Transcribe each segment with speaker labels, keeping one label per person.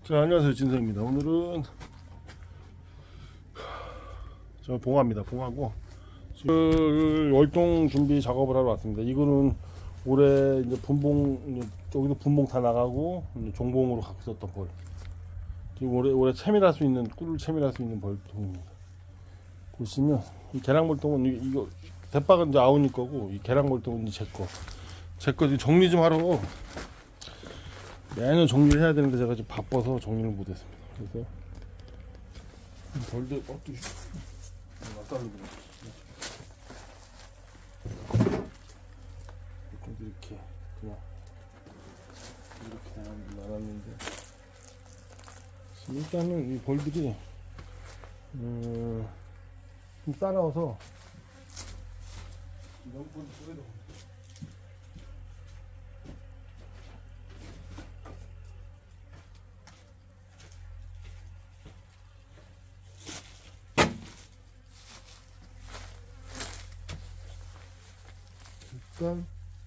Speaker 1: 자, 안녕하세요, 진성입니다. 오늘은 저 봉화입니다. 봉화고 월동 준비 작업을 하러 왔습니다. 이거는 올해 이제 분봉, 여기도 분봉 다 나가고 이제 종봉으로 갖고 있었던 벌. 지금 올해 채밀할 수 있는, 꿀을 채밀할 수 있는 벌통입니다. 보시면 이 계량벌통은 이거 대박은 이제 아우니 거고, 이 계량벌통은 이제 제 거 지금 정리 좀 하러 매년 정리를 해야 되는데 제가 지금 바빠서 정리를 못했습니다. 그래서 벌들 이렇게 그냥 이렇게 나눴는데 일단은 이 벌들이 좀 싸나워서 이런 벌을 써야 되고. 일단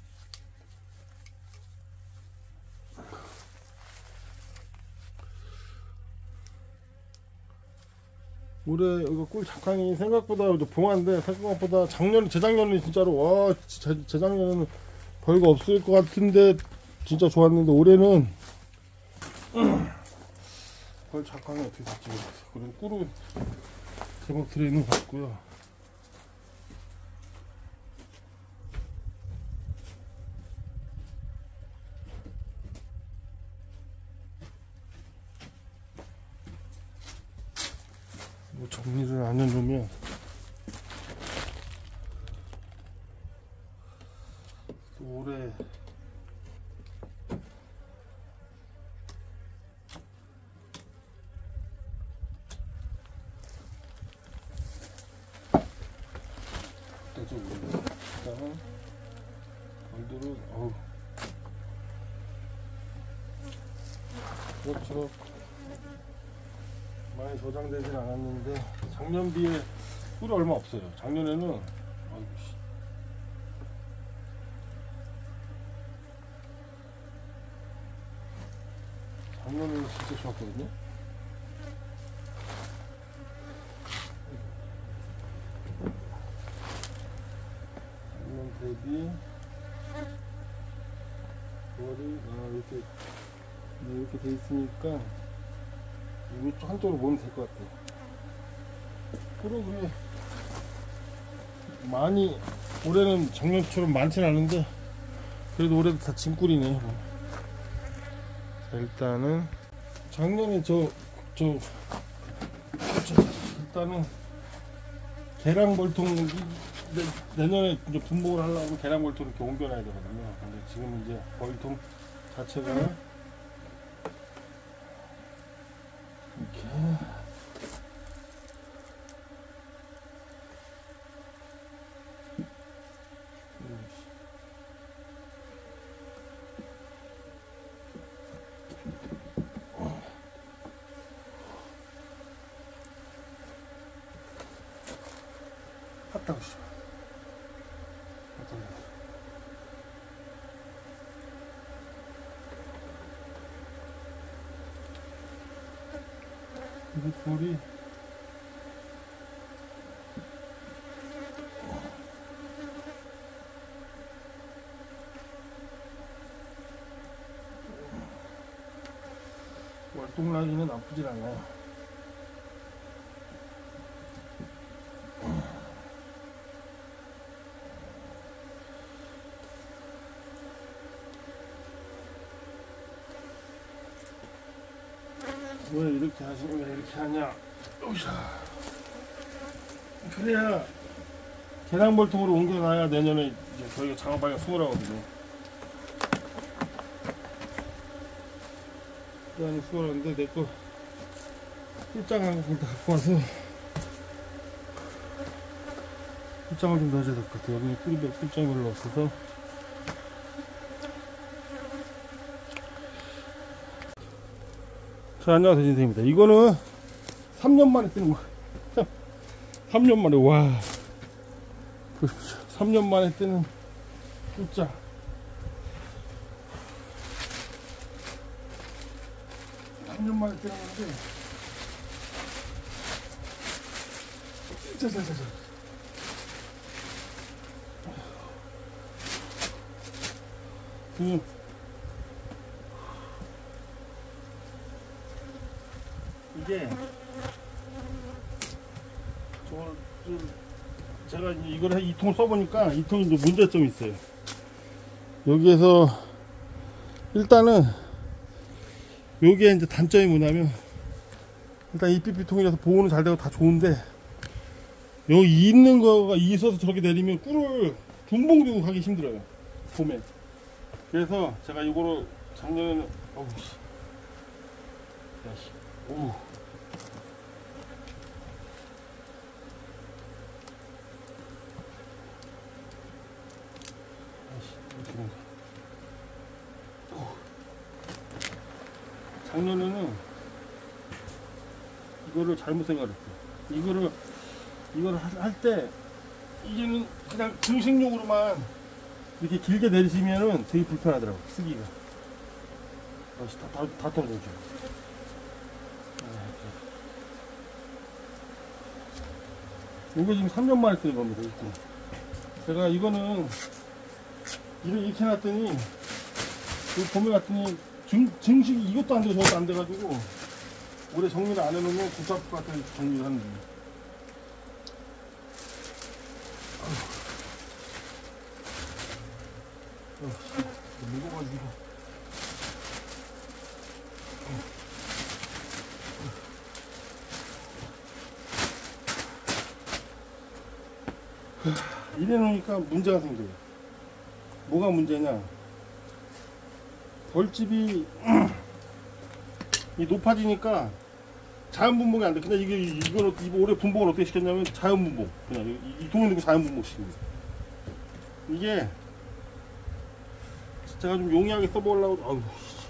Speaker 1: 올해 이거 꿀 작황이 생각보다 봉화인데 생각보다 재작년에 진짜로 와 재작년에는 별거 없을 것 같은데 진짜 좋았는데 올해는 벌 작황이 어떻게 될지 모르겠어요. 그래도 꿀은 제법 들어있는 것 같고요. 뭐 정리를 안 해놓으면 올해 일단은 벌들은 그럭저럭 많이 저장되진 않았는데 작년 비에 꿀이 얼마 없어요. 작년에는 작년에는 진짜 좋았거든요. 작년 대비 벌이 이렇게 돼 있으니까 이쪽 한쪽으로 모으면 될 것 같아요. 꿀은 그게 많이 올해는 작년처럼 많진 않은데 그래도 올해도 다 진꿀이네요. 자, 일단은 작년에 일단은 계량벌통 내년에 이제 분봉을 하려고 계량벌통 이렇게 옮겨놔야 되거든요. 근데 지금 이제 벌통 자체가 이렇게 갔다 오시죠. 이 볼이 월동 라인은 나쁘질 않아요. 왜 이렇게 하냐? 오샤. 그래야 계량벌통으로 옮겨놔야 내년에 이제 저희가 작업하기가 수월하거든요. 일단 수월한데 내 거 꿀장 한번 다 갖고 와서 꿀장을 좀 넣어줘야 될 것 같아요. 여기는 꿀장이 별로 없어서. 자, 안녕하세요, 진생입니다. 이거는 3년 만에 뜨는 거예요. 3년 만에, 와. 3년 만에 뜨는 꿀장. 3년 만에 뜨는 건데. 자자자자. 이게 제가 이걸 2통 써보니까 2통이 문제점이 있어요. 여기에서 일단은 여기에 이제 단점이 뭐냐면, 일단 EPP통이라서 보호는 잘 되고 다 좋은데, 여기 있는 거가 있어서 저렇게 내리면 꿀을 분봉도 하기 힘들어요, 봄에. 그래서 제가 이거로 작년에는 어우 씨, 야씨, 오. 작년에는 이거를 잘못 생각했어요. 이거를 할 때 이게는 그냥 증식용으로만 이렇게 길게 내리시면은 되게 불편하더라고, 쓰기가. 다 떨어져요. 이거 지금 3년 만에 쓰는 겁니다. 이거. 제가 이거는 이렇게 해놨더니, 여기 봄에 갔더니 증식이 이것도 안 되고 저것도 안 돼가지고 올해 정리를 안 해놓으면 붙잡을 것 같아서 정리를 하는 거예요. 무거워가지고. 이래 놓으니까 문제가 생겨요. 뭐가 문제냐, 벌집이 이 높아지니까 자연 분봉이 안 돼. 그냥 이거 올해 분봉을 어떻게 시켰냐면 자연 분봉, 그냥 이 통을 넣고 자연 분봉 시킨 거예요. 이게 제가 좀 용이하게 써보려고, 아우,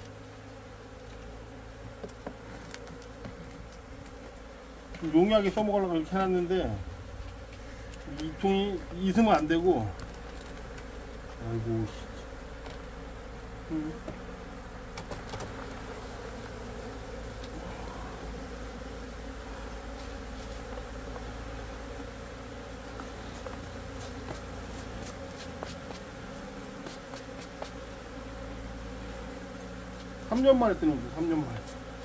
Speaker 1: 좀 용이하게 써먹으려고 이렇게 해놨는데, 이 통이 있으면 안 되고, 아이고, 삼 3년 만에 뜨는 거죠, 3년 만에.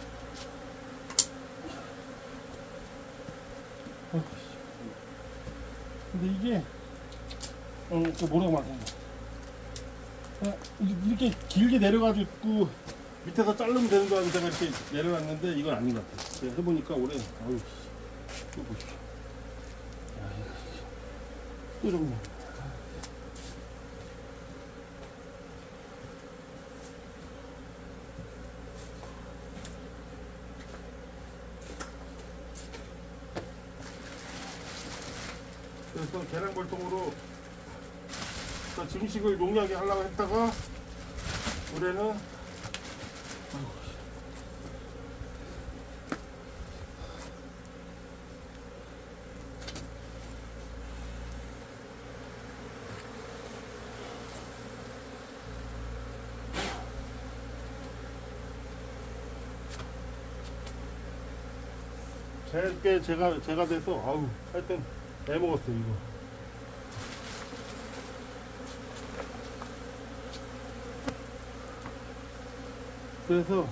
Speaker 1: 근데 이게, 또 뭐라고 말하냐. 이렇게 길게 내려가지고 밑에서 자르면 되는 거 하고 제가 이렇게 내려놨는데 이건 아닌 것 같아요. 제가 해보니까 올해, 아유, 이거 보십시오. 또 좀. 그래서 계량벌통으로 증식을 용이하게 하려고 했다가 올해는 제가 돼서, 아우, 하여튼 애먹었어요 이거. 그래서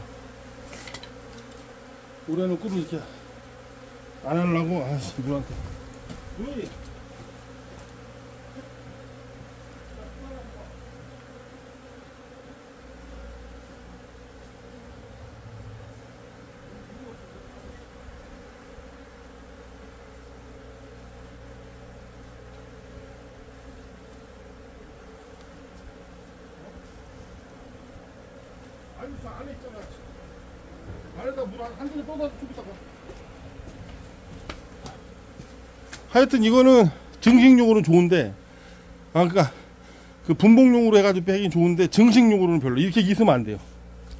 Speaker 1: 올해는 꿀을 이렇게 안 하려고, 아씨, 물한테. 누이! 아니, 저 안에 있잖아. 안에다 물 한 잔에 떠다가 죽이다가. 하여튼 이거는 증식용으로는 좋은데, 그러니까 그 분봉용으로 해가지고 빼긴 좋은데 증식용으로는 별로. 이렇게 있으면 안 돼요.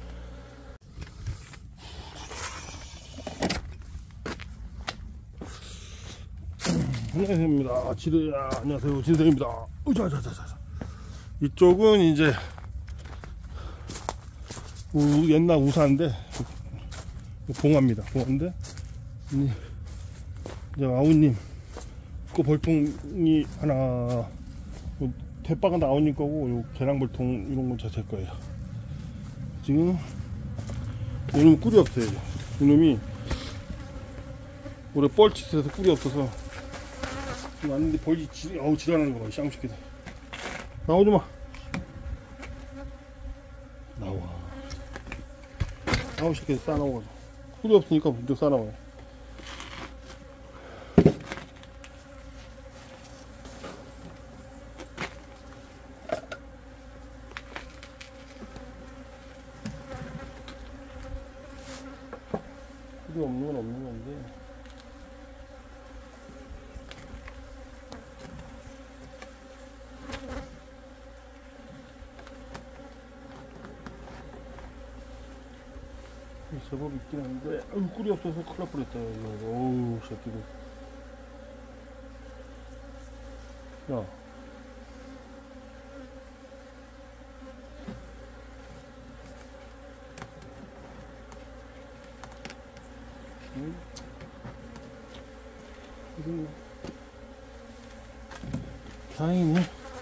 Speaker 1: 안녕하십니까, 지르야. 안녕하세요, 지르입니다. 자자자자. 이쪽은 이제 옛날 우사인데 봉화입니다. 봉화인데 이제 아우님 그 벌통이 하나, 대박은 아우님 거고 요 계량벌통 이런 건 제 거예요. 지금 이놈 꿀이 없어요. 이놈이 올해 뻘짓해서 꿀이 없어서 지금 왔는데 벌이 지랄하는 거 봐. 쌍시키다. 나오지마. 나와 시켜서 싸나오거든. 꿀이 없으니까 먼저 싸나와요. 꿀이 없는 건 없는 건데. 제법 있긴 한데, 꿀이 없어서 큰일 날 뻔했다. 어우, 새끼들. 야. 다행이네.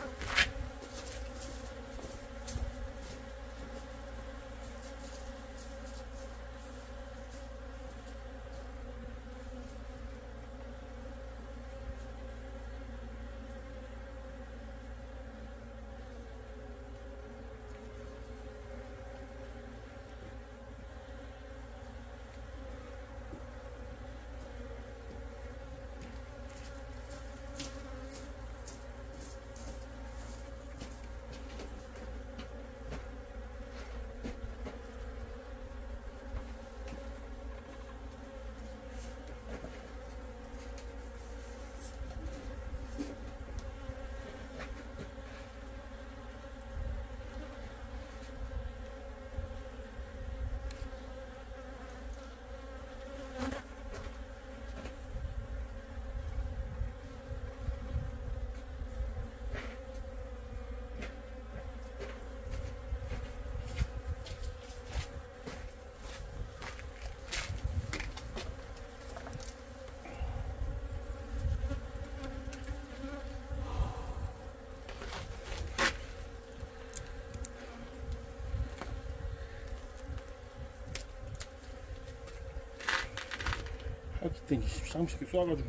Speaker 1: 그때 30개 쏴가지고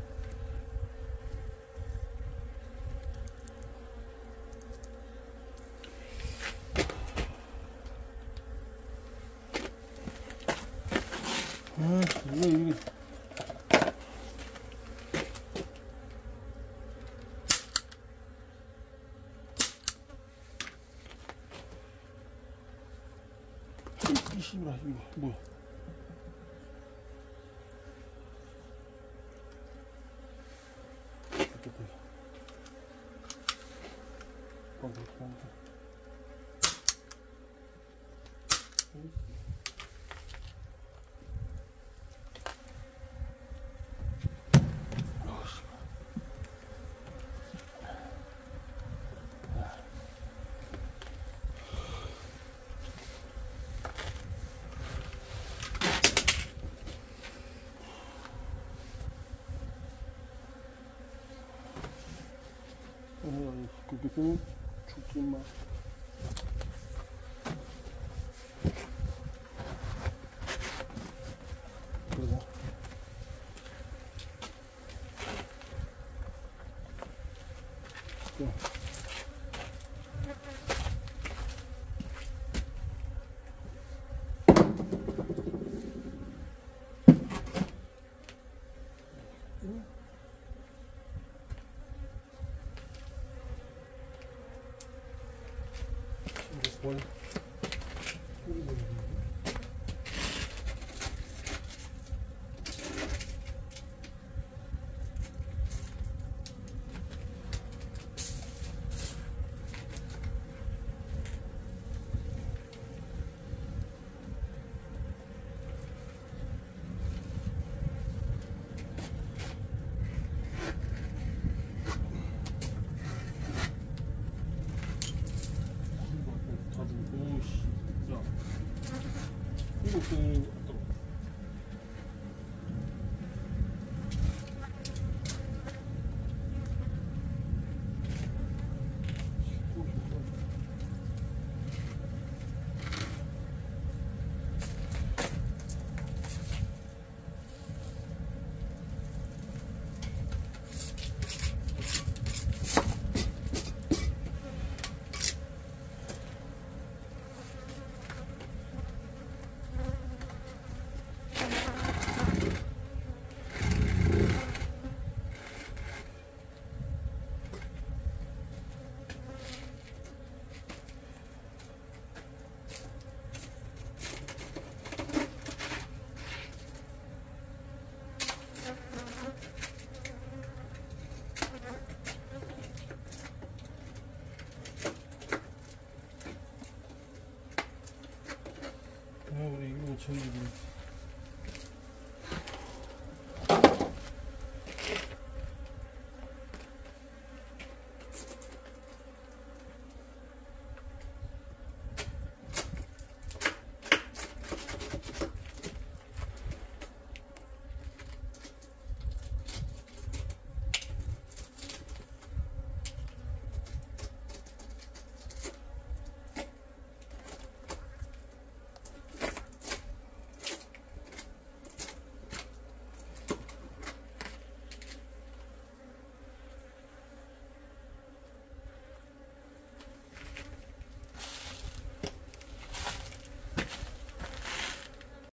Speaker 1: 이거 이씨발 이거 뭐야? 그렇게 쓰면 죽지 마. 그리고 뭘 천리도